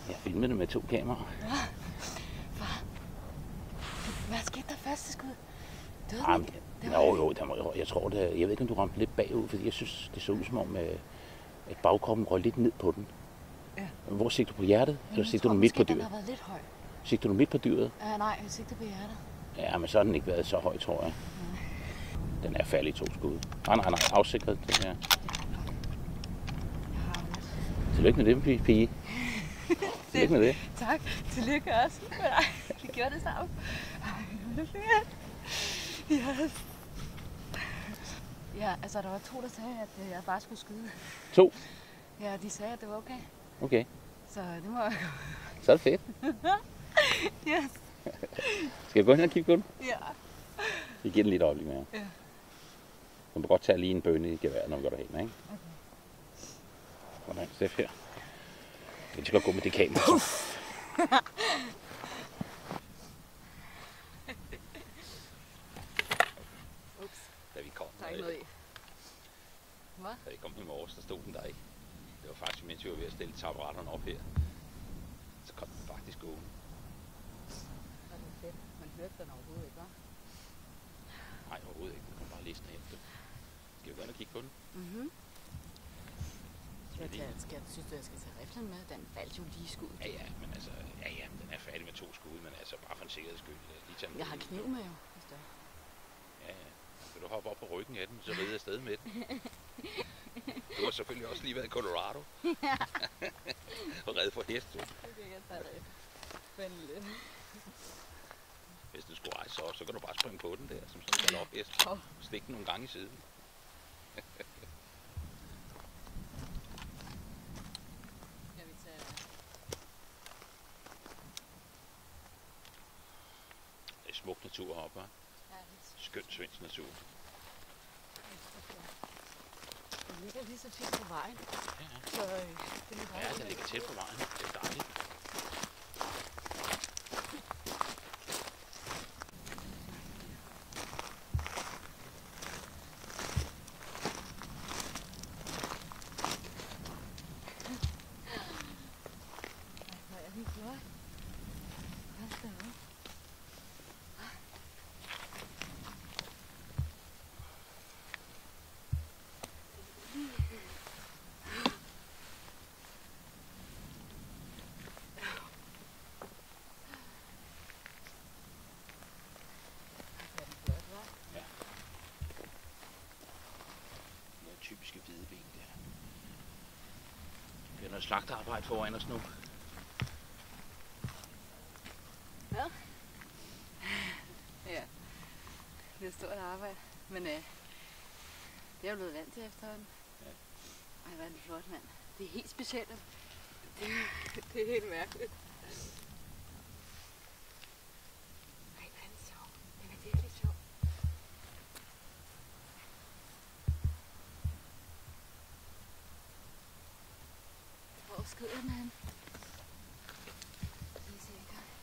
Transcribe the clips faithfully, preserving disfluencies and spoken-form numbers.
Jeg filmede det med to kameraer. Ja. Far. Hvad skete der første skud? Døde Jamen, den? det var... Jo, jo, der må, jeg tror det. Jeg ved ikke, om du ramte lidt bagud, fordi jeg synes, det så ud som om, at bagkroppen røg lidt ned på den. Ja. Hvor sigter du på hjertet, Men eller sigter du midt på dyret? Den har været lidt høj. Sigter du midt på dyret? Uh, nej, jeg sigter på hjertet. Ja, men så har den ikke været så høj, tror jeg. Nej. Den er færdig i to skud. Nej, nej, nej, afsikret den her. Jeg har lidt. Tillykke med det, pige. Tillykke med det. Tak. Tillykke også med dig. Vi gjorde det sammen. Ej, hvor er det fedt. Yes. Ja, altså der var to, der sagde, at jeg bare skulle skyde. To? Ja, de sagde, at det var okay. Okay. Så det må jeg Så er det fedt. Yes. Skal jeg gå hen og kigge på den? Ja. Vi giver den lidt øjeblik mere. Ja. Du må godt tage lige en bønne i geværet, når vi går derhen, ikke? Okay. Sådan, Steff her. Jeg skal godt gå med det kamera. Så. Ups. Da vi kom, Der er ikke noget i. Hvad? Da vi kom i morges, der stod den der ikke. Det var faktisk, mens vi var ved at stille taburetterne op her. Så kom den faktisk gående. Det er fedt. Man hørte den overhovedet ikke, hva'? Nej, overhovedet ikke. Den kom bare listen efter. Skal vi gå ind og kigge på den? Mhm. Skal jeg, tage, skal, synes du, jeg skal tage riflen med? Den faldt jo lige i skud. Ja, ja, men altså, ja, ja, den er færdig med to skud, men altså bare for en sikkerheds skyld. Lige tage den Jeg har med. kniv med jo, hvis det er. Ja, ja. Vil du hoppe op på ryggen af den, så ride afsted med den? Du har selvfølgelig også lige været i Colorado. Ja. Og reddet for hest, du. Okay, jeg tager det. Spændende lidt. Hvis den skulle rejse sig op, så kan du bare springe på den der, som sådan en galophest. Oh. Stik den nogle gange i siden. Skal vi tage... Det er smuk natur heroppe, hva'? Ja, det Skøn svensk natur. Det ligger lige så fint på vejen. Ja, ja. Så øh, det er Ja, den ligger tæt på vejen. Det er dejligt. Hvor er den flot. Hvad skal du? Det er typiske hvide ben der. Det er noget slagterarbejde foran os nu. Ja. Ja. Det er stort arbejde. Men øh, det er jeg blevet vant til efterhånden. Ja. Ej, hvor er det flot, mand. Det er helt specielt. Det, det er helt mærkeligt. Ej, hvor er den sjov. Den er virkelig sjov. Hvor skyder den hen? Lige se en gang.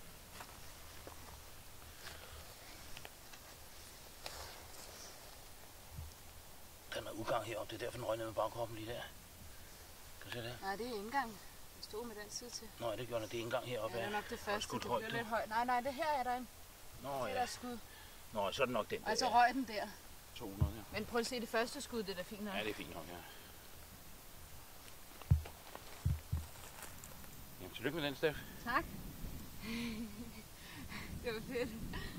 Den er udgang heroppe, det er derfor den røg ned med bagkroppen lige der. Kan du se det? Nej, det er indgang. Jeg stod med den side til. Nå, det gjorde den, det er indgang heroppe. Ja, det er nok det første. skudt Det højt, bliver du. lidt højt. Nej, nej, det her er der en. Nå Det er ja. der skud. Nå, så er det nok den der. Og så røg den der. to hundrede, ja. Men prøv at se det første skud, det er da fint nok. Ja, det er fint nok, ja. Jamen, tillykke med den, Steff. Tak. Det var fedt.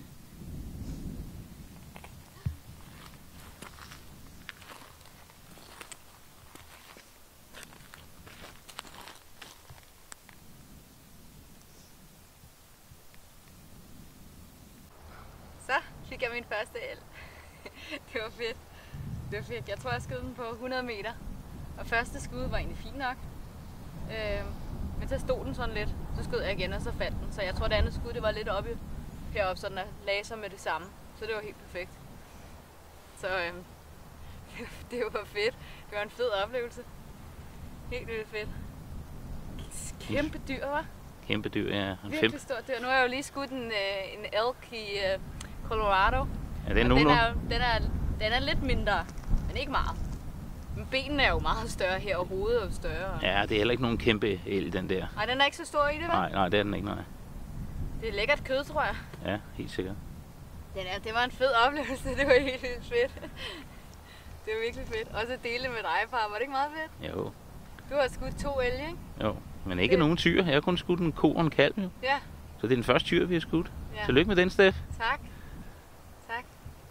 Så fik jeg min første el. Det var fedt. Det var fedt. Jeg tror, jeg skød den på hundrede meter. Og første skud var egentlig fint nok. Øh, men så stod den sådan lidt. Så skød jeg igen, og så faldt den. Så jeg tror, det andet skud det var lidt oppe heroppe, så den lagde sig med det samme. Så det var helt perfekt. Så øh, det var fedt. Det var en fed oplevelse. Helt vildt fedt. Kæmpe dyr, hva'? Kæmpe dyr, ja. En Virkelig fem. stort dyr. Nu har jeg jo lige skudt en, øh, en elk i øh, Colorado. Ja, det er Og nu den nu. er, den, er, den er lidt mindre, men ikke meget. Men benene er jo meget større her, og hovedet er jo større. Ja, det er heller ikke nogen kæmpe el, den der. Nej, den er ikke så stor i det, vel? Nej, nej, det er den ikke, nej. Det er lækkert kød, tror jeg. Ja, helt sikkert. Den er, det var en fed oplevelse, det var helt vildt fedt. Det var virkelig fedt. Også at dele med dig, far. Var det ikke meget fedt? Jo. Du har skudt to elge, ikke? Jo, men ikke det... nogen tyr. Jeg har kun skudt en ko og en kalv, jo. Ja. Så det er den første tyr, vi har skudt. Ja. Tillykke med den, Steff. Tak. Tak.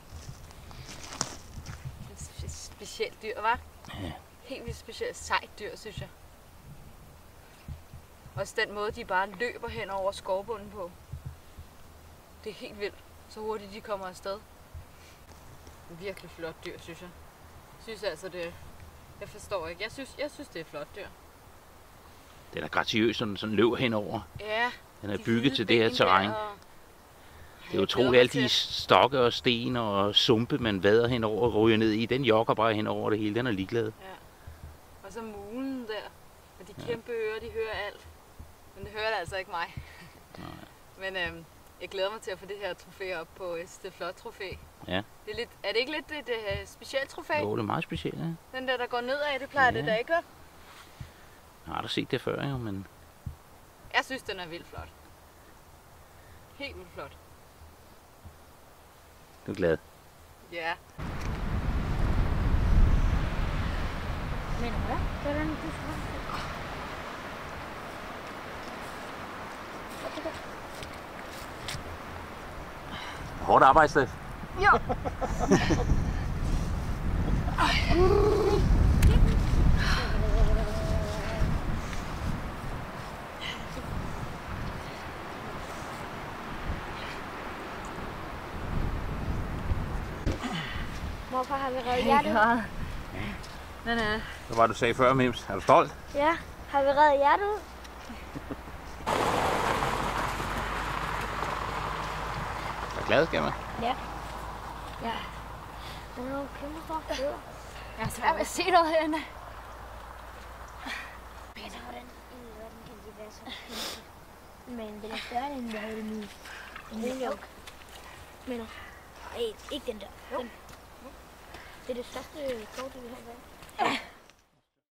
Et specielt dyr, hva'? Ja. Helt vildt specielt sejt dyr, synes jeg. Også den måde, de bare løber hen over skovbunden på. Det er helt vildt, så hurtigt de kommer afsted. Virkelig flot dyr, synes jeg. Jeg synes altså, det... Jeg forstår ikke. Jeg synes, jeg synes det er flot dyr. Det er da graciøst, sådan, sådan løber henover. Ja. Den er de bygget til det her ben terræn. der, og... Det er utroligt, alle de stokke og sten og sumpe, man vader henover og ryger ned i. Den jogger bare henover det hele. Den er ligeglad. Ja. Og så mulen der. Og de kæmpe ører, de hører alt. Men det hører det altså ikke mig. Nej. Men øhm, jeg glæder mig til at få det her trofæ op på. Jeg synes, det er et flot trofæ. Ja. Det er, lidt, er det ikke lidt et uh, specielt trofæ? Jo, det er meget specielt, ja. Den der, der går nedad, det plejer Ja. det da ikke, vel? Jeg har da set det før, jo, men... Jeg synes, den er vildt flot. Helt vildt flot. Du er glad. Ja. Men hvad? Hvordan du skal? Hårdt arbejde, Steff. Jo. Hvorfor har vi reddet hjertet? Den er... Hvad var det, du sagde før, Mims? Er du stolt? Ja, har vi reddet hjertet ud? Er du glad, skal man? Ja. Ja. Den er jo kæmpe stor. Jeg er svært ved at se noget herinde. Altså, hvordan i verden kan de være så kæmpe? Men den er større end jeg havde det nu. Den er jo. Men nej, ikke den der. Den. Det er det største kort, vi har været.